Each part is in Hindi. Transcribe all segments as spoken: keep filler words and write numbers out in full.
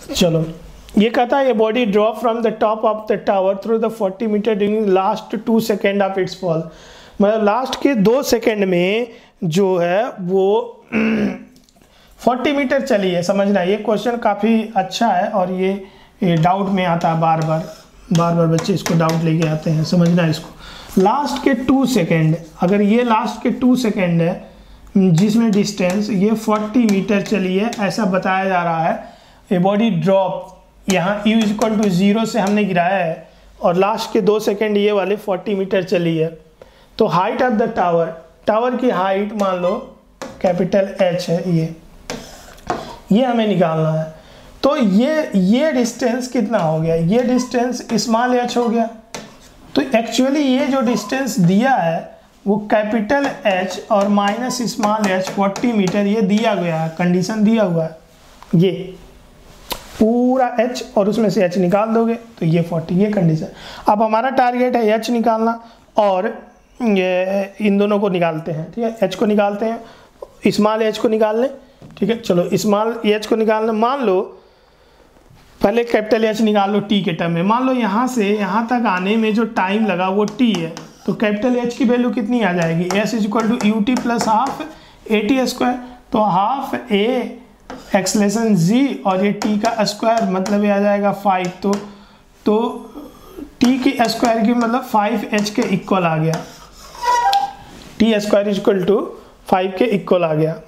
चलो, ये कहता है ये body drop from the top of the tower through the forty metre during last two second of its fall. मतलब लास्ट के दो सेकेंड में जो है वो फोर्टी मीटर चली है। समझना, ये क्वेश्चन काफ़ी अच्छा है और ये, ये डाउट में आता है बार बार बार बार बच्चे इसको डाउट लेके आते हैं। समझना इसको, लास्ट के टू सेकेंड, अगर ये लास्ट के टू सेकेंड है जिसमें डिस्टेंस ये फोर्टी मीटर चली है, ऐसा बताया जा रहा है। ये बॉडी ड्रॉप यहाँ u is equal to zero से हमने गिराया है और लास्ट के दो सेकेंड ये वाले फोर्टी मीटर चली है। तो height of the tower, tower की हाइट मान लो कैपिटल एच है, ये ये हमें निकालना है। तो ये ये डिस्टेंस कितना हो गया, ये डिस्टेंस स्मॉल एच हो गया। तो एक्चुअली ये जो डिस्टेंस दिया है वो कैपिटल एच और minus small H forty metre ये दिया गया है, कंडीशन दिया हुआ है। ये पूरा h और उसमें से h निकाल दोगे तो ये फोर्टी, ये कंडीशन। अब हमारा टारगेट है h निकालना और ये इन दोनों को निकालते हैं। ठीक है, h को निकालते हैं, स्मॉल h को निकाल लें। ठीक है, चलो स्मॉल h को निकालना, मान लो पहले कैपिटल H निकाल लो t के टर्म में। मान लो यहाँ से यहाँ तक आने में जो टाइम लगा वो t है, तो कैपिटल H की वैल्यू कितनी आ जाएगी, s is equal to u t plus half a t square. तो हाफ ए एक्सलेशन जी और ये टी का स्क्वायर मतलब ये आ जाएगा फाइव। तो तो टी की स्क्वायर की मतलब फाइव एच के इक्वल आ गया, t square is equal to five के इक्वल आ गया।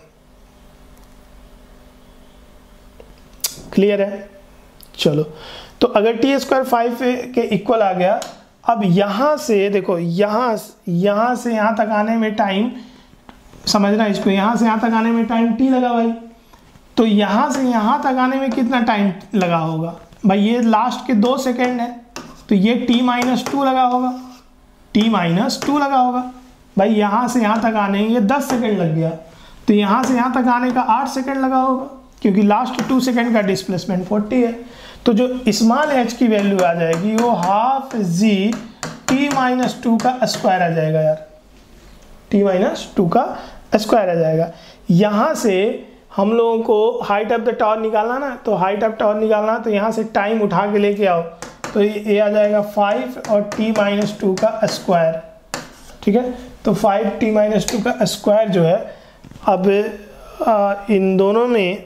क्लियर है? चलो, तो अगर टी स्क्वायर फाइव के इक्वल आ गया, अब यहाँ से देखो, यहाँ यहाँ से यहाँ तक आने में टाइम, समझना इसको, यहाँ से यहाँ तक आने में टाइम टी लगा भाई। तो यहाँ से यहाँ तक आने में कितना टाइम लगा होगा भाई, ये लास्ट के दो सेकेंड है तो ये t माइनस टू लगा होगा, t माइनस टू लगा होगा भाई। यहाँ से यहाँ तक आने ये दस सेकेंड लग गया, तो यहाँ से यहाँ तक आने का आठ सेकेंड लगा होगा, क्योंकि लास्ट टू सेकेंड का डिस्प्लेसमेंट फोर्टी है। तो जो स्मॉल h की वैल्यू आ जाएगी वो half g t minus two का स्क्वायर आ जाएगा यार, t माइनस टू का स्क्वायर आ जाएगा। यहाँ से हम लोगों को हाइट ऑफ द टावर निकालना ना, तो हाइट ऑफ टावर निकालना तो यहाँ से टाइम उठा के लेके आओ, तो ये आ जाएगा फाइव और t माइनस टू का स्क्वायर। ठीक है, तो फाइव टी माइनस टू का स्क्वायर जो है, अब आ, इन दोनों में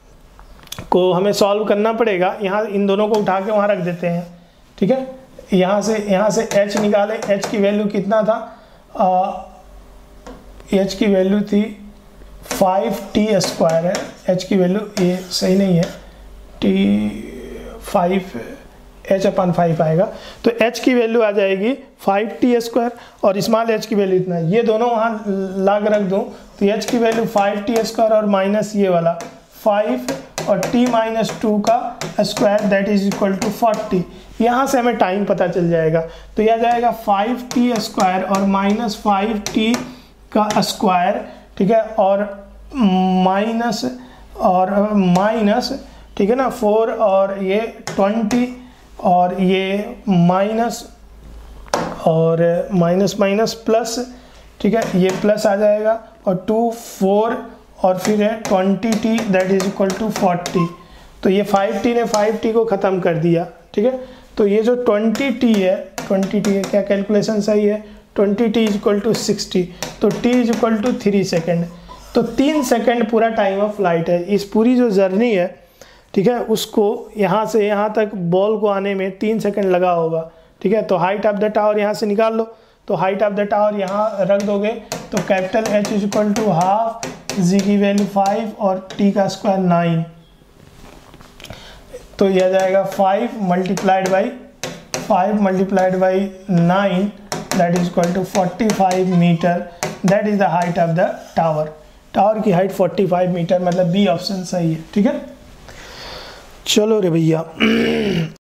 को हमें सॉल्व करना पड़ेगा। यहाँ इन दोनों को उठा के वहाँ रख देते हैं। ठीक है, यहाँ से यहाँ से h निकाले, h की वैल्यू कितना था, आ, h की वैल्यू थी फाइव टी स्क्वायर है, h की वैल्यू, ये सही नहीं है, t फाइव h अपन फाइव आएगा, तो h की वैल्यू आ जाएगी फाइव टी स्क्वायर और स्मॉल h की वैल्यू इतना। ये दोनों वहाँ लाग रख दूँ तो h की वैल्यू फाइव टी स्क्वायर और माइनस ये वाला फाइव और t माइनस टू का square that is equal to forty. यहाँ से हमें टाइम पता चल जाएगा, तो यह जाएगा फाइव टी स्क्वायर और माइनस फाइव टी का स्क्वायर। ठीक है, और माइनस और माइनस, ठीक है ना, फोर और ये ट्वेंटी और ये माइनस और माइनस माइनस प्लस। ठीक है, ये प्लस आ जाएगा और टू फोर और फिर है twenty t that is equal to forty. तो ये फाइव टी ने फाइव टी को ख़त्म कर दिया। ठीक है, तो ये जो ट्वेंटी टी है, ट्वेंटी टी है, क्या कैलकुलेशन सही है, twenty t is equal to sixty, तो t is equal to three second. तो तीन सेकेंड पूरा टाइम ऑफ फ्लाइट है। इस पूरी जो जर्नी है, ठीक है, उसको यहाँ से यहाँ तक बॉल को आने में तीन सेकेंड लगा होगा। ठीक है, तो हाइट ऑफ द टावर यहाँ से निकाल लो, तो हाइट ऑफ द टावर यहाँ रख दोगे तो capital H is equal to half g की वैल्यू फाइव और टी का स्क्वायर नाइन। तो यह जाएगा five multiplied by five multiplied by nine that is equal to forty five metre. That is the height of the tower. Tower की हाइट फोर्टी फाइव मीटर, मतलब बी ऑप्शन सही है। ठीक है, चलो रे भैया।